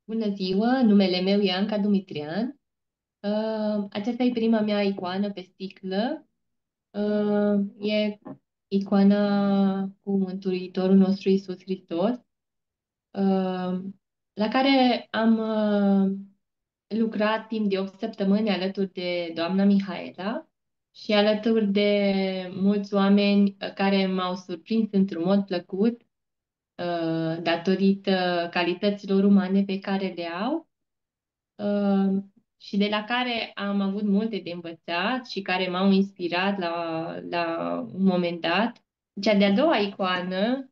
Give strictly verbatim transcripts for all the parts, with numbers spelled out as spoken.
Bună ziua, numele meu e Anca Dumitrian. Uh, aceasta e prima mea icoană pe sticlă. Uh, e icoana cu Mântuitorul nostru Iisus Hristos, uh, la care am uh, lucrat timp de opt săptămâni alături de doamna Mihaela și alături de mulți oameni uh, care m-au surprins într-un mod plăcut, uh, datorită calităților umane pe care le au. uh, și de la care am avut multe de învățat și care m-au inspirat la, la un moment dat. Cea de-a doua icoană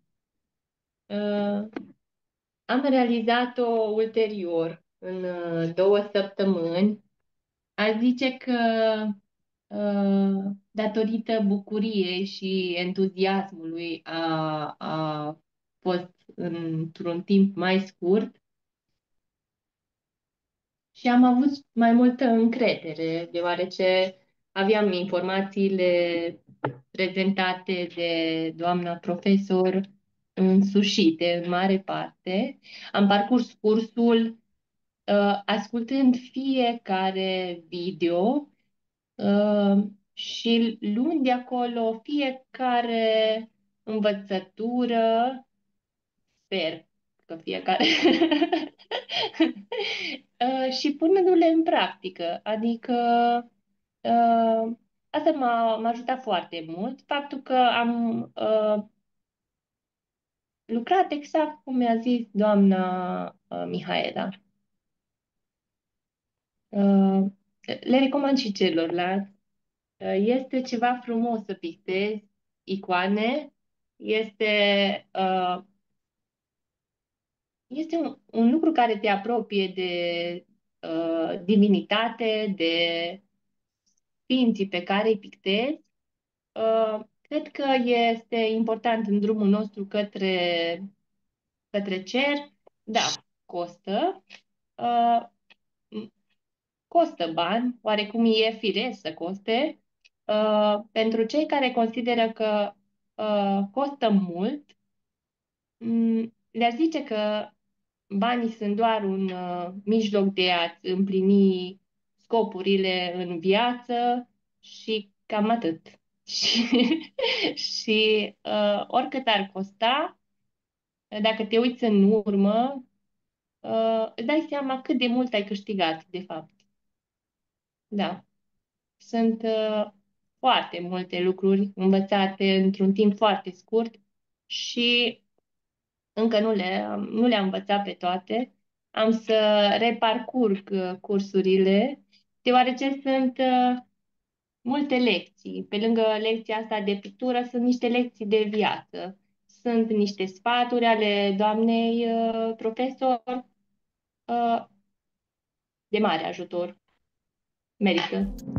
uh, am realizat-o ulterior, în uh, două săptămâni. Aș zice că uh, datorită bucuriei și entuziasmului a, a fost într-un timp mai scurt. Și am avut mai multă încredere, deoarece aveam informațiile prezentate de doamna profesor însușite în mare parte. Am parcurs cursul uh, ascultând fiecare video uh, și luând de acolo fiecare învățătură. Sper că fiecare Uh, și punându-le în practică. Adică uh, asta m-a, m-a ajutat foarte mult. Faptul că am uh, lucrat exact cum mi-a zis doamna uh, Mihaela. Uh, Le recomand și celorlalți. Uh, este ceva frumos să pictezi icoane. Este, uh, este un, un lucru care te apropie de uh, divinitate, de sfinții pe care îi pictezi. Uh, cred că este important în drumul nostru către, către cer. Da, costă. Uh, Costă bani, oarecum e firesc să coste. Uh, pentru cei care consideră că uh, costă mult, mm, le-ar zice că banii sunt doar un uh, mijloc de a-ți împlini scopurile în viață și cam atât. Și, și uh, oricât ar costa, dacă te uiți în urmă, uh, îți dai seama cât de mult ai câștigat, de fapt. Da. Sunt uh, foarte multe lucruri învățate într-un timp foarte scurt și încă nu le, nu le-am învățat pe toate. Am să reparcurg uh, cursurile, deoarece sunt uh, multe lecții. Pe lângă lecția asta de pictură, sunt niște lecții de viață. Sunt niște sfaturi ale doamnei uh, profesor uh, de mare ajutor. Merită.